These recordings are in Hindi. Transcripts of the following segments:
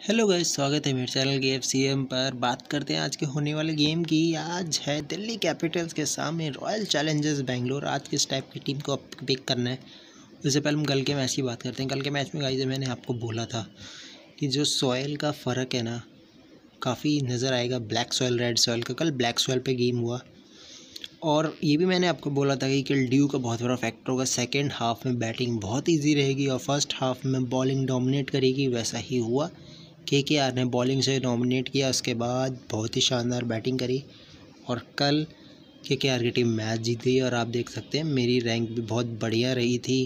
हेलो गाइस, स्वागत है मेरे चैनल के एफसीएम पर। बात करते हैं आज के होने वाले गेम की। आज है दिल्ली कैपिटल्स के सामने रॉयल चैलेंजर्स बेंगलोर। आज किस टाइप की टीम को पिक करना है उससे पहले हम कल के मैच की बात करते हैं। कल के मैच में गाइस मैंने आपको बोला था कि जो सॉयल का फ़र्क है ना, काफ़ी नज़र आएगा ब्लैक सॉयल रेड सॉयल का। कल ब्लैक सॉयल पे गेम हुआ और ये भी मैंने आपको बोला था कि कल ड्यू का बहुत बड़ा फैक्टर होगा। सेकेंड हाफ में बैटिंग बहुत ईजी रहेगी और फर्स्ट हाफ में बॉलिंग डोमिनेट करेगी। वैसा ही हुआ। केकेआर ने बॉलिंग से डोमिनेट किया, उसके बाद बहुत ही शानदार बैटिंग करी और कल केकेआर की टीम मैच जीत गई। और आप देख सकते हैं मेरी रैंक भी बहुत बढ़िया रही थी,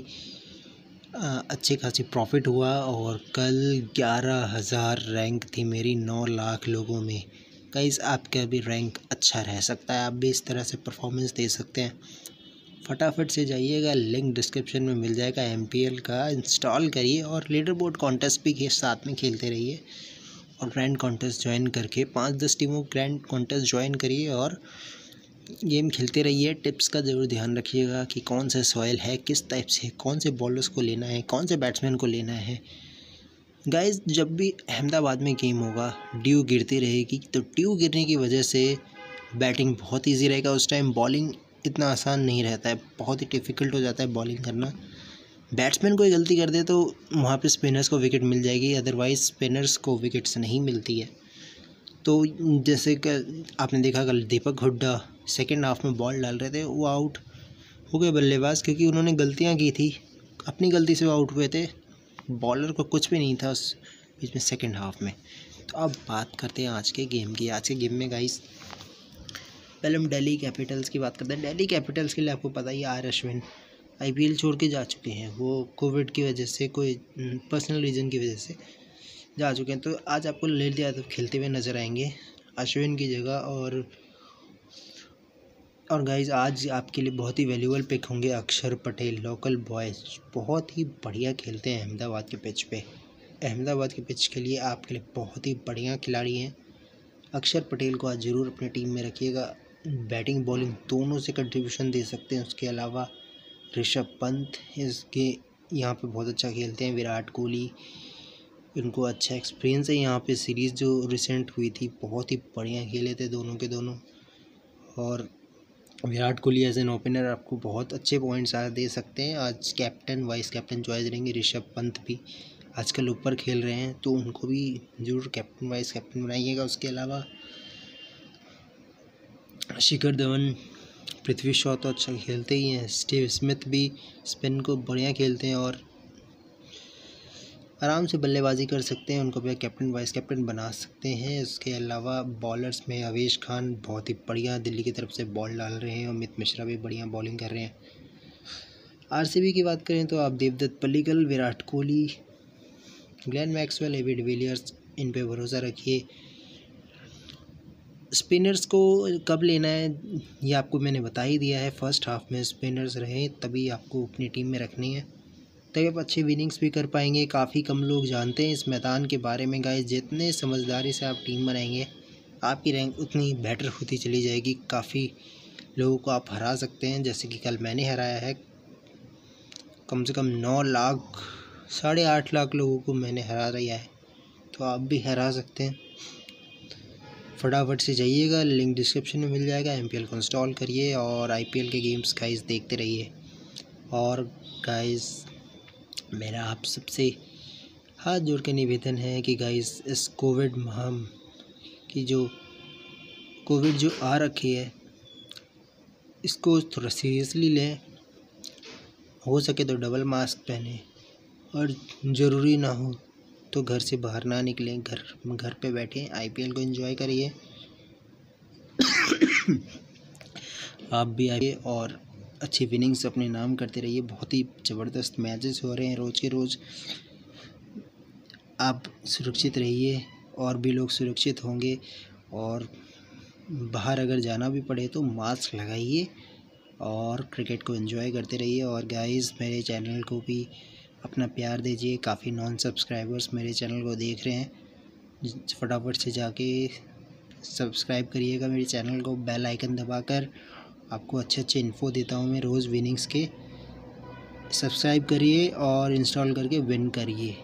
अच्छी खासी प्रॉफिट हुआ और कल 11,000 रैंक थी मेरी 9 लाख लोगों में। गाइस आपका भी रैंक अच्छा रह सकता है, आप भी इस तरह से परफॉर्मेंस दे सकते हैं। फटाफट से जाइएगा, लिंक डिस्क्रिप्शन में मिल जाएगा। एमपीएल का इंस्टॉल करिए और लीडर बोर्ड कॉन्टेस्ट भी के साथ में खेलते रहिए और ग्रैंड कॉन्टेस्ट ज्वाइन करके 5-10 टीमों ग्रैंड कॉन्टेस्ट ज्वाइन करिए और गेम खेलते रहिए। टिप्स का ज़रूर ध्यान रखिएगा कि कौन सा सॉइल है, किस टाइप से, कौन से बॉलर्स को लेना है, कौन से बैट्समैन को लेना है। गाइस जब भी अहमदाबाद में गेम होगा ड्यू गिरती रहेगी, तो ड्यू गिरने की वजह से बैटिंग बहुत ईजी रहेगा। उस टाइम बॉलिंग इतना आसान नहीं रहता है, बहुत ही डिफ़िकल्ट हो जाता है बॉलिंग करना। बैट्समैन कोई गलती कर दे तो वहाँ पे स्पिनर्स को विकेट मिल जाएगी, अदरवाइज़ स्पिनर्स को विकेट्स नहीं मिलती है। तो जैसे कि आपने देखा कल दीपक हुड्डा सेकंड हाफ में बॉल डाल रहे थे, वो आउट हो गए बल्लेबाज, क्योंकि उन्होंने गलतियाँ की थी, अपनी गलती से वो आउट हुए थे। बॉलर को कुछ भी नहीं था उस बीच में सेकेंड हाफ में। तो अब बात करते हैं आज के गेम की। आज के गेम में गाइस पहले हम दिल्ली कैपिटल्स की बात करते हैं। दिल्ली कैपिटल्स के लिए आपको पता ही है आर अश्विन आईपीएल छोड़ के जा चुके हैं। वो कोविड की वजह से, कोई पर्सनल रीज़न की वजह से जा चुके हैं। तो आज आपको ललित यादव खेलते हुए नज़र आएंगे अश्विन की जगह। और गाइज आज आपके लिए बहुत ही वैल्यूबल पिक होंगे अक्षर पटेल, लोकल बॉयज़, बहुत ही बढ़िया खेलते हैं अहमदाबाद के पिच पे। अहमदाबाद के पिच के लिए आपके लिए बहुत ही बढ़िया खिलाड़ी हैं। अक्षर पटेल को आज ज़रूर अपनी टीम में रखिएगा, बैटिंग बॉलिंग दोनों से कंट्रीब्यूशन दे सकते हैं। उसके अलावा ऋषभ पंत इसके यहाँ पे बहुत अच्छा खेलते हैं। विराट कोहली, इनको अच्छा एक्सपीरियंस है यहाँ पे। सीरीज़ जो रिसेंट हुई थी बहुत ही बढ़िया खेले थे दोनों के दोनों। और Virat Kohli as an opener आपको बहुत अच्छे पॉइंट्स दे सकते हैं। आज कैप्टन वाइस कैप्टन चॉइस रहेंगे। ऋषभ पंत भी आजकल ऊपर खेल रहे हैं, तो उनको भी जरूर कैप्टन वाइस कैप्टन बनाइएगा। उसके अलावा शिखर धवन, पृथ्वी शॉ तो अच्छा खेलते ही हैं। स्टीव स्मिथ भी स्पिन को बढ़िया खेलते हैं और आराम से बल्लेबाजी कर सकते हैं, उनको भी कैप्टन वाइस कैप्टन बना सकते हैं। उसके अलावा बॉलर्स में अवेश खान बहुत ही बढ़िया दिल्ली की तरफ से बॉल डाल रहे हैं। अमित मिश्रा भी बढ़िया बॉलिंग कर रहे हैं। आरसीबी की बात करें तो आप Devdutt Padikkal, Virat Kohli, Glenn Maxwell, AB de Villiers, इन पे भरोसा रखिए। स्पिनर्स को कब लेना है ये आपको मैंने बता ही दिया है। फर्स्ट हाफ में स्पिनर्स रहें तभी आपको अपनी टीम में रखनी है, तभी आप अच्छी विनिंग्स भी कर पाएंगे। काफ़ी कम लोग जानते हैं इस मैदान के बारे में गाइस। जितने समझदारी से आप टीम बनाएंगे आपकी रैंक उतनी बेटर होती चली जाएगी। काफ़ी लोगों को आप हरा सकते हैं, जैसे कि कल मैंने हराया है। कम से कम 9 लाख 8.5 लाख लोगों को मैंने हरा दिया है, तो आप भी हरा सकते हैं। फटाफट से जाइएगा, लिंक डिस्क्रिप्शन में मिल जाएगा। एमपीएल को इंस्टॉल करिए और आईपीएल के गेम्स गाइस देखते रहिए। और गाइस मेरा आप सबसे हाथ जोड़ के निवेदन है कि गाइस इस कोविड महाम की जो कोविड जो आ रखी है इसको थोड़ा सीरियसली लें। हो सके तो डबल मास्क पहने और ज़रूरी ना हो तो घर से बाहर ना निकलें, घर पे बैठें, आईपीएल को एंजॉय करिए। आप भी आइए और अच्छी विनिंग्स अपने नाम करते रहिए। बहुत ही ज़बरदस्त मैचेस हो रहे हैं रोज़ के रोज़। आप सुरक्षित रहिए और भी लोग सुरक्षित होंगे। और बाहर अगर जाना भी पड़े तो मास्क लगाइए और क्रिकेट को एंजॉय करते रहिए। और गाइस मेरे चैनल को भी अपना प्यार दीजिए। काफ़ी नॉन सब्सक्राइबर्स मेरे चैनल को देख रहे हैं, फटाफट से जाके सब्सक्राइब करिएगा मेरे चैनल को, बेल आइकन दबाकर। आपको अच्छे इन्फो देता हूँ मैं रोज़ विनिंग्स के। सब्सक्राइब करिए और इंस्टॉल करके विन करिए।